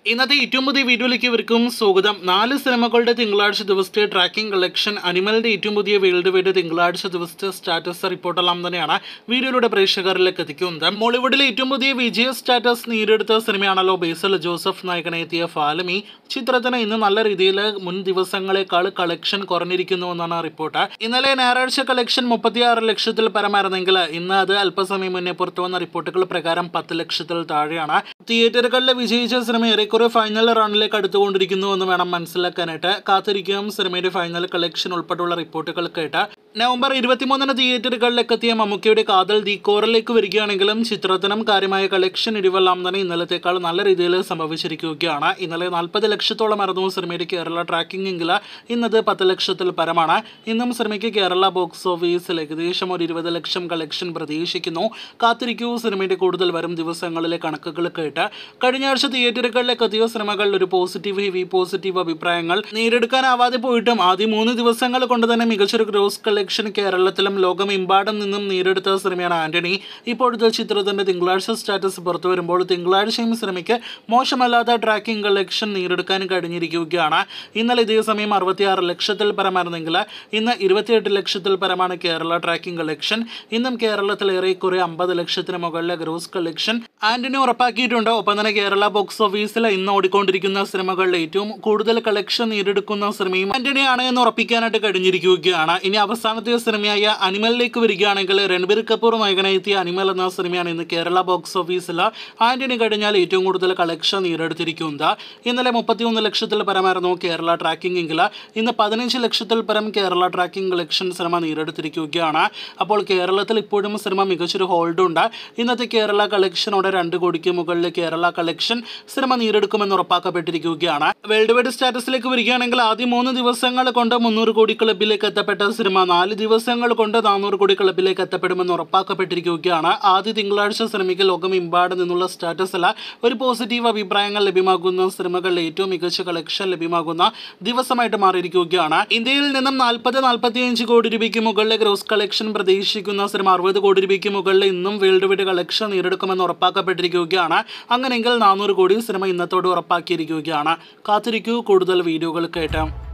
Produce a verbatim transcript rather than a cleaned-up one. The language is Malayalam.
ഇന്നത്തെ ഏറ്റവും പുതിയ വീഡിയോയിലേക്ക് ഇവർക്കും സ്വാഗതം. നാല് സിനിമകളുടെ തിങ്കളാഴ്ച ദിവസത്തെ ട്രാക്കിംഗ് കളക്ഷൻ, അനിമലിന്റെ ഏറ്റവും പുതിയ വേൾഡ് വൈഡ് തിങ്കളാഴ്ച ദിവസത്തെ സ്റ്റാറ്റസ് റിപ്പോർട്ടെല്ലാം തന്നെയാണ് വീഡിയോയിലൂടെ പ്രേക്ഷകരിലേക്ക് എത്തിക്കുന്നത്. മോളിവുഡിലെ ഏറ്റവും പുതിയ വിജയ സ്റ്റാറ്റസ് നേടിയെടുത്ത സിനിമയാണല്ലോ ബേസിൽ ജോസഫ് നായകനെത്തിയ ഫാലിമി. ചിത്രത്തിന് ഇന്ന് നല്ല രീതിയിൽ മുൻ ദിവസങ്ങളെക്കാൾ കളക്ഷൻ കുറഞ്ഞിരിക്കുന്നുവെന്നാണ് റിപ്പോർട്ട്. ഇന്നലെ ഞായറാഴ്ച കളക്ഷൻ മുപ്പത്തിയാറ് ലക്ഷത്തിൽ പരമായിരുന്നെങ്കിൽ ഇന്ന് അത് അല്പസമയം മുന്നേ പുറത്തു വന്ന റിപ്പോർട്ടുകൾ പ്രകാരം പത്ത് ലക്ഷത്തിൽ താഴെയാണ്. തിയേറ്ററുകളിലെ വിജയിച്ച സിനിമ ഏറെക്കുറെ ഫൈനൽ റണ്ണിലേക്ക് അടുത്തുകൊണ്ടിരിക്കുന്നു എന്ന് വേണം മനസ്സിലാക്കാനായിട്ട്. കാത്തിരിക്കും സിനിമയുടെ ഫൈനൽ കളക്ഷൻ ഉൾപ്പെടെയുള്ള റിപ്പോർട്ടുകൾ കേട്ട്. നവംബർ ഇരുപത്തിമൂന്നിന് തിയേറ്ററുകളിലേക്ക് എത്തിയ മമ്മൂക്കയുടെ കാതൽ ദി കോറിലേക്ക് വരികയാണെങ്കിലും ചിത്രത്തിനും കാര്യമായ കളക്ഷൻ ഇടിവെല്ലാം തന്നെ ഇന്നലത്തേക്കാൾ നല്ല രീതിയിൽ സംഭവിച്ചിരിക്കുകയാണ്. ഇന്നലെ നാൽപ്പത് ലക്ഷത്തോളമായിരുന്നു സിനിമയുടെ കേരള ട്രാക്കിംഗ് എങ്കിൽ ഇന്നത് പത്ത് ലക്ഷത്തിൽ പരമാണ്. ഇന്നും സിനിമയ്ക്ക് കേരള ബോക്സ് ഓഫീസിൽ ഏകദേശം ഒരു ഇരുപത് ലക്ഷം കളക്ഷൻ പ്രതീക്ഷിക്കുന്നു. കാത്തിരിക്കൂ സിനിമയുടെ കൂടുതൽ വരും ദിവസങ്ങളിലെ കണക്കുകൾ കേട്ട്. കഴിഞ്ഞ ആഴ്ച തിയേറ്ററുകളിലേക്ക് എത്തിയ സിനിമകളിൽ ഒരു പോസിറ്റീവ് ഹെവി പോസിറ്റീവ് അഭിപ്രായങ്ങൾ നേടിയെടുക്കാനാവാതെ പോയിട്ടും ആദ്യ മൂന്ന് ദിവസങ്ങൾ കൊണ്ട് തന്നെ മികച്ചൊരു ഗ്രോസ് കളക്ഷൻ കേരളത്തിലും ലോകമെമ്പാടും നിന്നും നേടിയെടുത്ത സിനിമയാണ് ആന്റണി. ഇപ്പോഴത്തെ ചിത്രത്തിന്റെ തിങ്കളാഴ്ച സ്റ്റാറ്റസ് പുറത്തു വരുമ്പോൾ തിങ്കളാഴ്ചയും സിനിമയ്ക്ക് മോശമല്ലാത്ത ട്രാക്കിംഗ് കളക്ഷൻ നേടിയെടുക്കാൻ കഴിഞ്ഞിരിക്കുകയാണ്. ഇന്നലെ ഇതേ സമയം അറുപത്തിയാറ് ലക്ഷത്തിൽ പരമായിരുന്നെങ്കിൽ ഇന്ന് ഇരുപത്തിയെട്ട് ലക്ഷത്തിൽ പരമാണ് കേരള ട്രാക്കിംഗ് കളക്ഷൻ. ഇന്നും കേരളത്തിൽ ഏറെക്കുറെ അമ്പത് ലക്ഷത്തിന് മുകളിലെ ഗ്രോസ് കളക്ഷൻ ആന്റണി ഉറപ്പാക്കിയിട്ടുണ്ട്. ഒപ്പം തന്നെ കേരള ബോക്സ് ഓഫീസിൽ ഇന്ന് ഓടിക്കൊണ്ടിരിക്കുന്ന സിനിമകളിൽ ഏറ്റവും കൂടുതൽ കളക്ഷൻ നേടിയെടുക്കുന്ന സിനിമയും ആന്റണിയാണ് എന്ന് ഉറപ്പിക്കാനായിട്ട് കഴിഞ്ഞിരിക്കുകയാണ്. ഇനി അവസാനത്തെ സിനിമയായ അനിമലിലേക്ക് വരികയാണെങ്കിൽ രൺബീർ കപൂർ നായകനെത്തിയ അനിമൽ എന്ന സിനിമയാണ് ഇന്ന് കേരള ബോക്സ് ഓഫീസിൽ ആന്റണി കഴിഞ്ഞാൽ ഏറ്റവും കൂടുതൽ കളക്ഷൻ നേടിയെടുത്തിരിക്കുന്നത്. ഇന്നലെ മുപ്പത്തിയൊന്ന് ലക്ഷത്തിൽ പരമായിരുന്നു കേരള ട്രാക്കിംഗ് എങ്കിൽ ഇന്ന് പതിനഞ്ച് ലക്ഷത്തിൽ പരം കേരള ട്രാക്കിംഗ് കളക്ഷൻ സിനിമ നേടിയെടുത്തിരിക്കുകയാണ്. അപ്പോൾ കേരളത്തിൽ ഇപ്പോഴും സിനിമ മികച്ചൊരു ഹോൾഡ് ഉണ്ട്. ഇന്നത്തെ കേരള കളക്ഷനോടെ രണ്ട് കോടിക്ക് മുകളിൽ കേരള കളക്ഷൻ സിനിമ നേടിയെടുക്കുമെന്ന് ഉറപ്പാക്കപ്പെട്ടിരിക്കുകയാണ്. വേൾഡ് വൈഡ് സ്റ്റാറ്റസിലേക്ക് വരികയാണെങ്കിൽ ആദ്യ മൂന്ന് ദിവസങ്ങൾ കൊണ്ട് മുന്നൂറ് കോടി ക്ലബിലേക്ക് എത്തപ്പെട്ട സിനിമ നാല് ദിവസങ്ങൾ കൊണ്ട് നാനൂറ് കോടി ക്ലബിലേക്ക് എത്തപ്പെടുമെന്ന് ഉറപ്പാക്കപ്പെട്ടിരിക്കുകയാണ്. ആദ്യ തിങ്കളാഴ്ച സിനിമയ്ക്ക് ലോകമെമ്പാട് നിന്നുള്ള സ്റ്റാറ്റസിൽ ഒരു പോസിറ്റീവ് അഭിപ്രായങ്ങൾ ലഭ്യമാകുന്ന സിനിമകളിൽ ഏറ്റവും മികച്ച കളക്ഷൻ ലഭ്യമാകുന്ന ദിവസമായിട്ട് മാറിയിരിക്കുകയാണ്. ഇന്ത്യയിൽ നിന്നും നാൽപ്പത് നാൽപ്പത്തിയഞ്ച് കോടി രൂപയ്ക്ക് മുകളിലെ ഗ്രോസ് കളക്ഷൻ പ്രതീക്ഷിക്കുന്ന സിനിമ അറുപത് കോടി രൂപയ്ക്ക് മുകളിൽ ഇന്നും വേൾഡ് വൈഡ് കളക്ഷൻ നേടിയെടുക്കുമെന്ന് ഉറപ്പാക്കപ്പെട്ടിരിക്കുകയാണ്. അങ്ങനെയെങ്കിൽ നാനൂറ് കോടി സിനിമ ഇന്നത്തോട് ഉറപ്പാക്കിയിരിക്കുകയാണ്. കാത്തിരിക്കൂ കൂടുതൽ വീഡിയോകൾ കേട്ടാം.